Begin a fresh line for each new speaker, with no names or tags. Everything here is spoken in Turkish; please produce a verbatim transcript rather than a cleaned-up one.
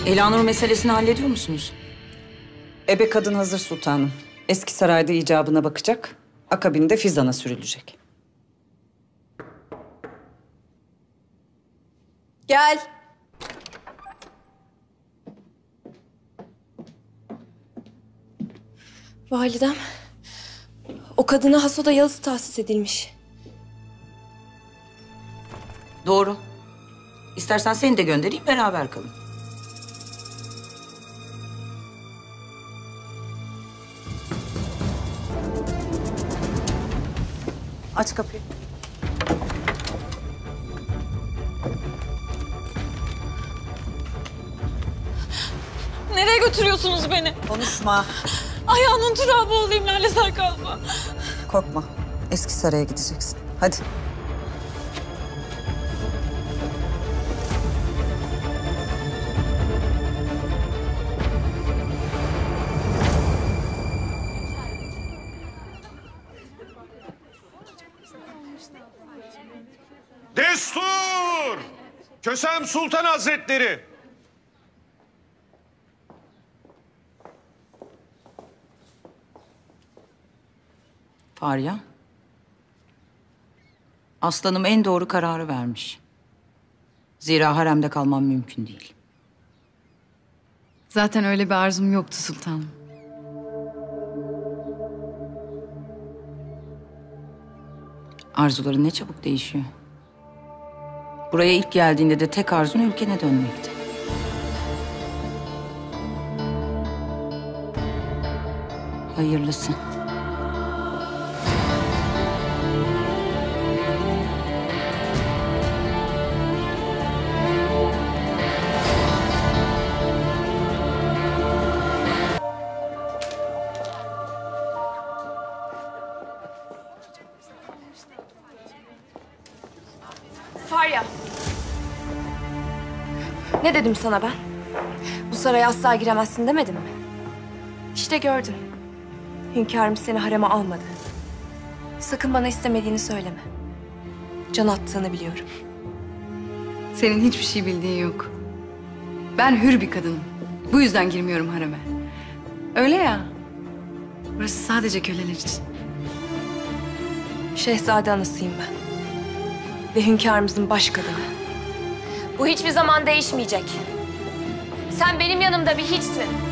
Elanur meselesini hallediyor musunuz?
Ebe kadın hazır sultanım. Eski sarayda icabına bakacak. Akabinde Fizan'a sürülecek.
Gel. Validem, o kadına Haso'da yalısı tahsis edilmiş.
Doğru. İstersen seni de göndereyim, beraber kalın.
Aç kapıyı.
Nereye götürüyorsunuz beni?
Konuşma.
Ayağının turabı olayım Lale Sarkalfa.
Korkma. Eski saraya gideceksin. Hadi.
Destur! Kösem Sultan Hazretleri!
Fahriye. Aslanım en doğru kararı vermiş. Zira haremde kalmam mümkün değil.
Zaten öyle bir arzum yoktu sultanım.
Arzuların ne çabuk değişiyor. Buraya ilk geldiğinde de tek arzun ülkene dönmekti. Hayırlısı.
Farya. Ne dedim sana ben? Bu saraya asla giremezsin demedim mi? İşte gördün. Hünkârım seni hareme almadı. Sakın bana istemediğini söyleme. Can attığını biliyorum.
Senin hiçbir şey bildiğin yok. Ben hür bir kadınım. Bu yüzden girmiyorum hareme. Öyle ya. Burası sadece köleler için.
Şehzade anasıyım ben. Ve hünkârımızın baş kadını. Bu hiçbir zaman değişmeyecek. Sen benim yanımda bir hiçsin.